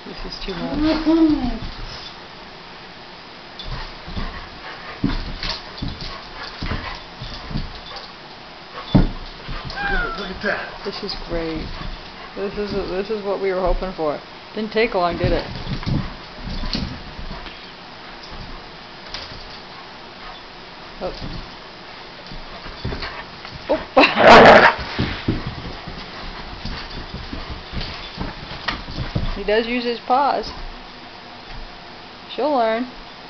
This is too much. Look at that. This is great. This is what we were hoping for. Didn't take long, did it? Oh. Oh. He does use his paws. She'll learn.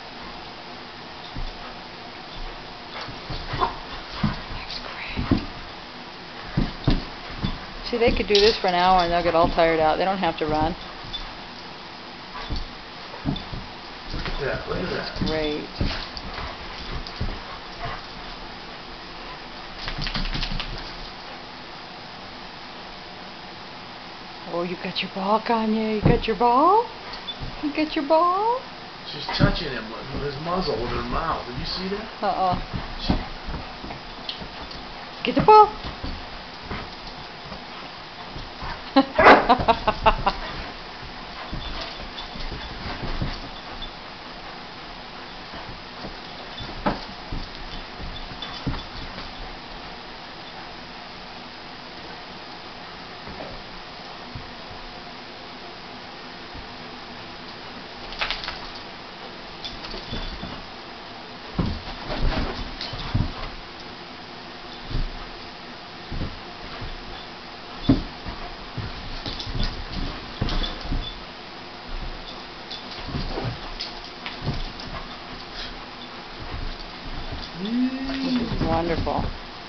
That's great. See, they could do this for an hour and they'll get all tired out. They don't have to run. Yeah, look at that. Great. Oh, you got your ball, Kanye. You got your ball? You got your ball? She's touching him with his muzzle, with her mouth. Did you see that? Uh-oh. Get the ball. This is wonderful.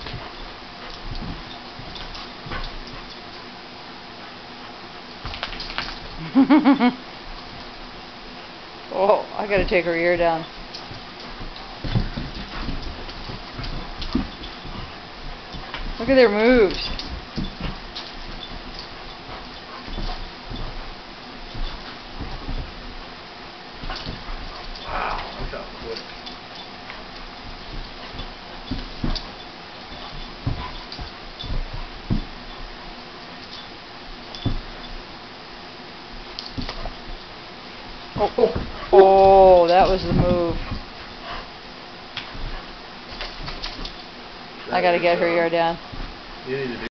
Oh, I gotta take her ear down. Look at their moves. Wow, look how quick. Oh, that was the move. I gotta get her ear down. You need to do